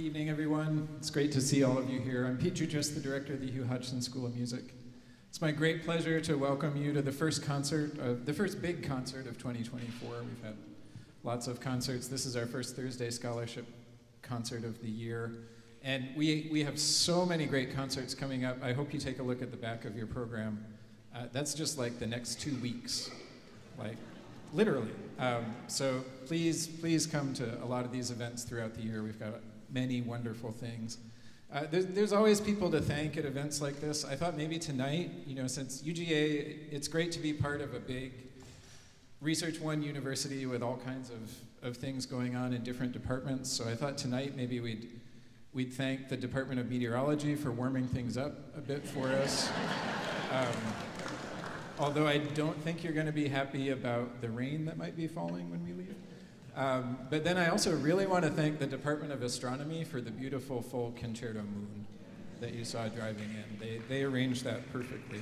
evening, everyone. It's great to see all of you here. I'm Pete Jutras, the director of the Hugh Hodgson School of Music. It's my great pleasure to welcome you to the first big concert of 2024. We've had lots of concerts. This is our first Thursday scholarship concert of the year. And we have so many great concerts coming up. I hope you take a look at the back of your program. That's just like the next 2 weeks, like literally. So please come to a lot of these events throughout the year. We've got many wonderful things. There's always people to thank at events like this. I thought maybe tonight, since UGA, it's great to be part of a big Research One university with all kinds of things going on in different departments. So I thought tonight maybe we'd thank the Department of Meteorology for warming things up a bit for us. Although I don't think you're going to be happy about the rain that might be falling when we leave. But then I also really want to thank the Department of Astronomy for the beautiful full concerto moon that you saw driving in. They arranged that perfectly.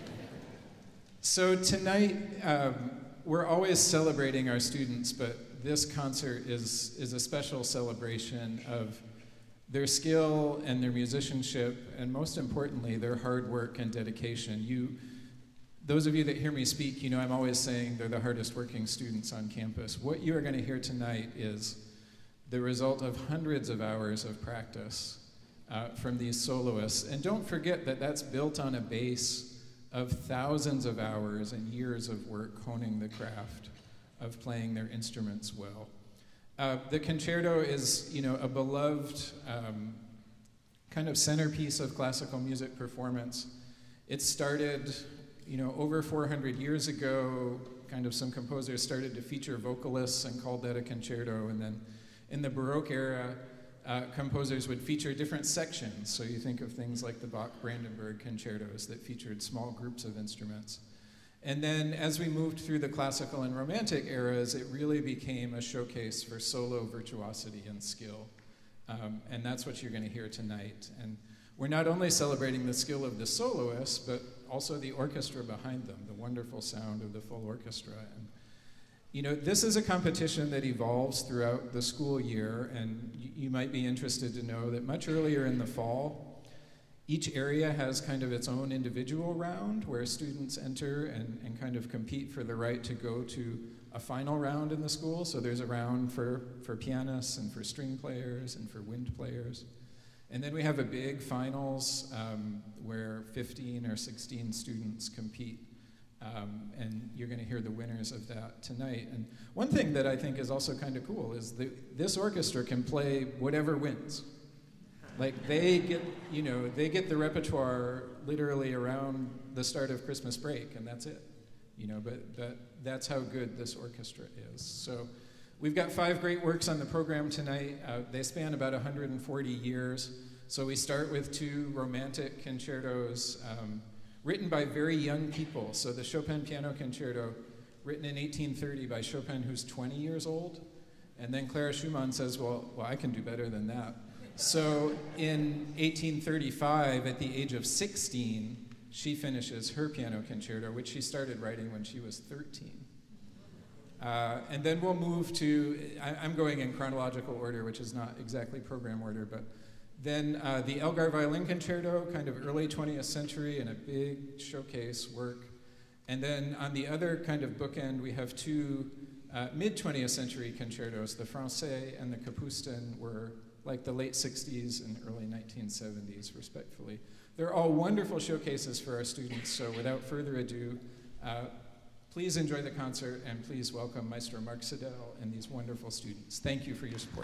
So tonight, we're always celebrating our students, but this concert is a special celebration of their skill and their musicianship, and most importantly, their hard work and dedication. Those of you that hear me speak, I'm always saying they're the hardest working students on campus. What you are going to hear tonight is the result of hundreds of hours of practice from these soloists. And don't forget that that's built on a base of thousands of hours and years of work honing the craft of playing their instruments well. The concerto is, a beloved kind of centerpiece of classical music performance. It started over 400 years ago. Kind of some composers started to feature vocalists and called that a concerto. And then in the Baroque era, composers would feature different sections. So you think of things like the Bach-Brandenburg concertos that featured small groups of instruments. And then as we moved through the classical and romantic eras, it really became a showcase for solo virtuosity and skill. And that's what you're going to hear tonight. And we're not only celebrating the skill of the soloists, but also the orchestra behind them, the wonderful sound of the full orchestra. And, this is a competition that evolves throughout the school year, and you might be interested to know that much earlier in the fall, each area has kind of its own individual round where students enter and kind of compete for the right to go to a final round in the school. So there's a round for pianists and for string players and for wind players. And then we have a big finals where 15 or 16 students compete. And you're going to hear the winners of that tonight. And one thing that I think is also kind of cool is this orchestra can play whatever wins. Like they get the repertoire literally around the start of Christmas break, and that's it. But that's how good this orchestra is. So we've got 5 great works on the program tonight. They span about 140 years. So we start with 2 romantic concertos written by very young people. So the Chopin Piano Concerto, written in 1830 by Chopin, who's 20 years old. And then Clara Schumann says, well, I can do better than that. So in 1835, at the age of 16, she finishes her piano concerto, which she started writing when she was 13. And then we'll move to, I'm going in chronological order, which is not exactly program order, but then the Elgar Violin Concerto, kind of early 20th century and a big showcase work. And then on the other kind of bookend, we have 2 mid-20th century concertos. The Françaix and the Kapustin were like the late 60s and early 1970s, respectfully. They're all wonderful showcases for our students, so without further ado, please enjoy the concert, and please welcome Maestro Mark Siddell and these wonderful students. Thank you for your support.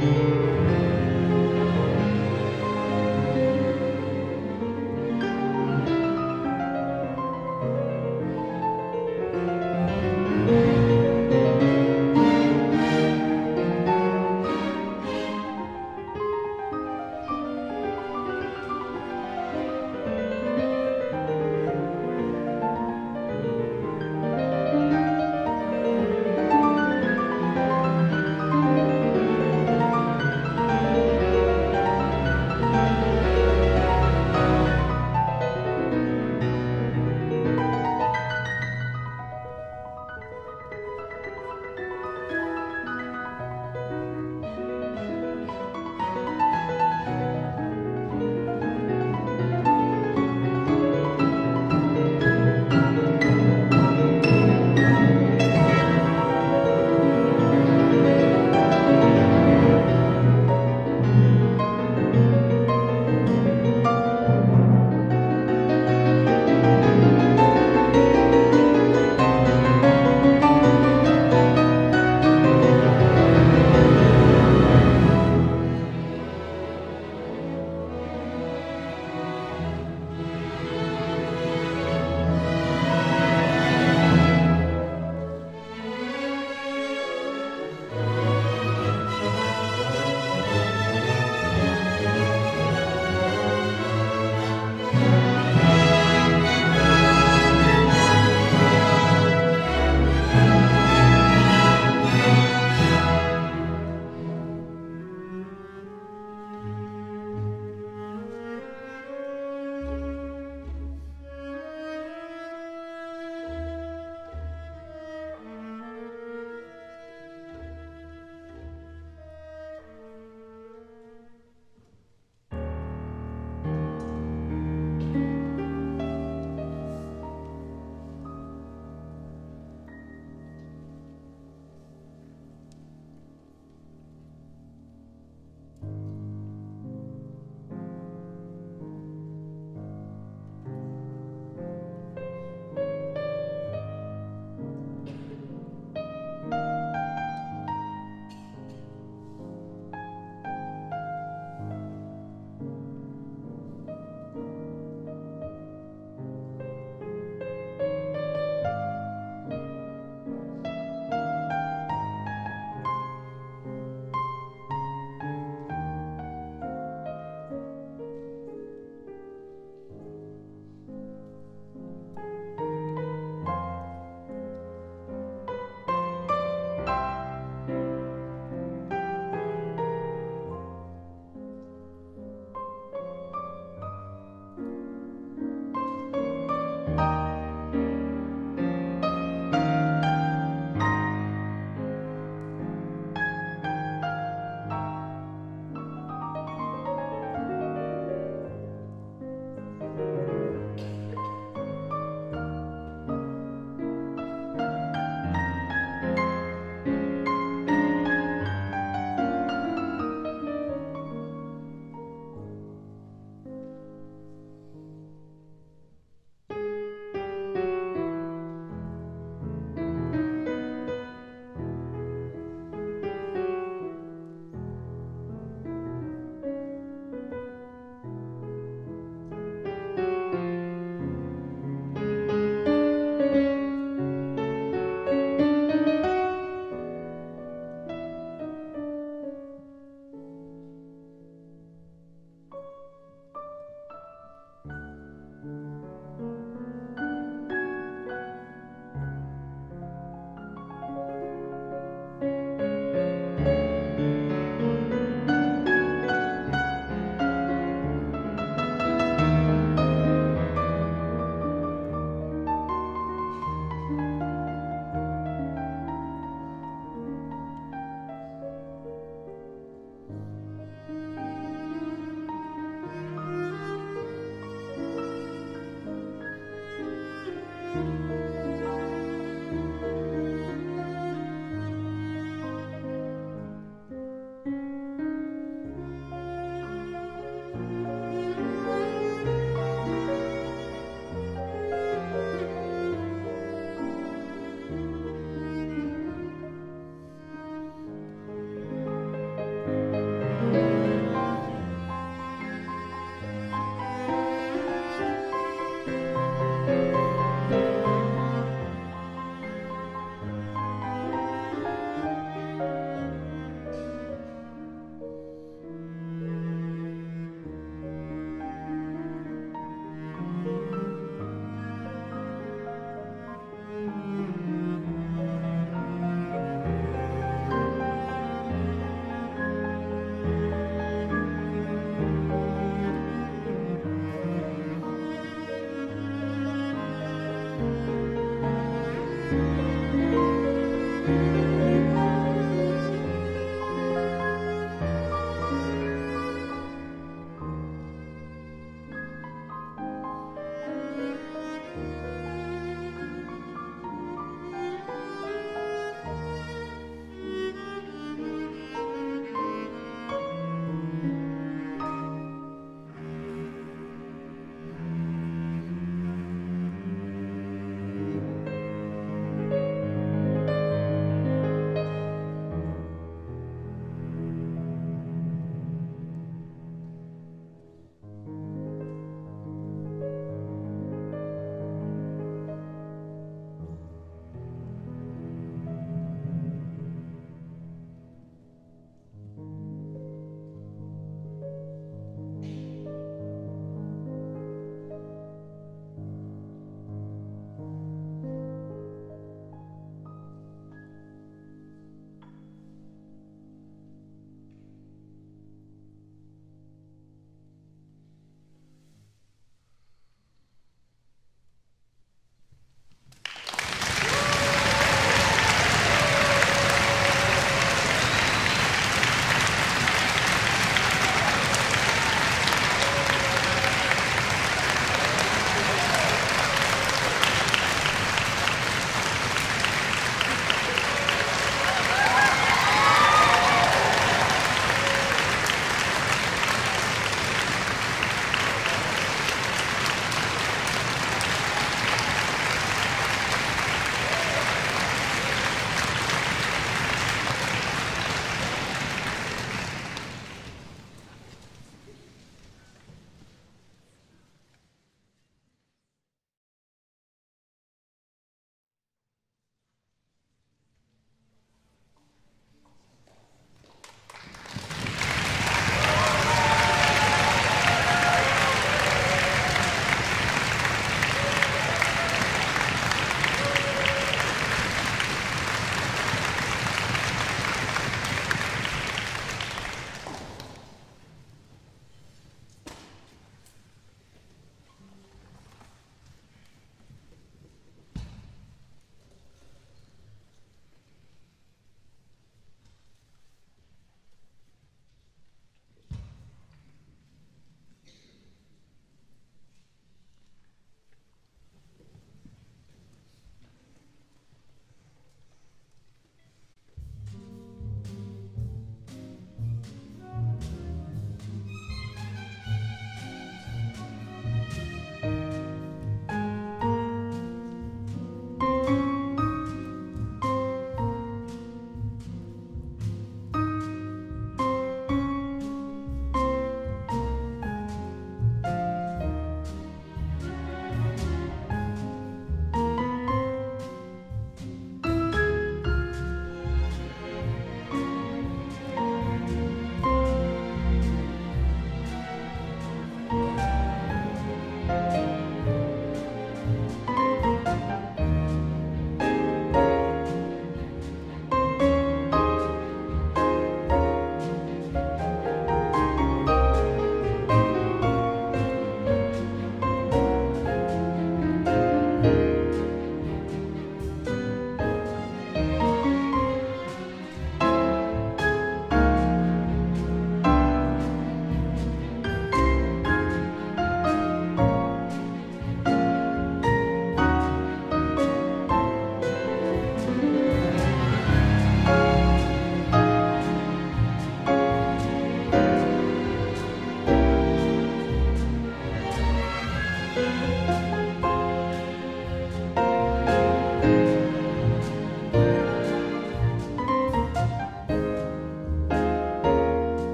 Thank you.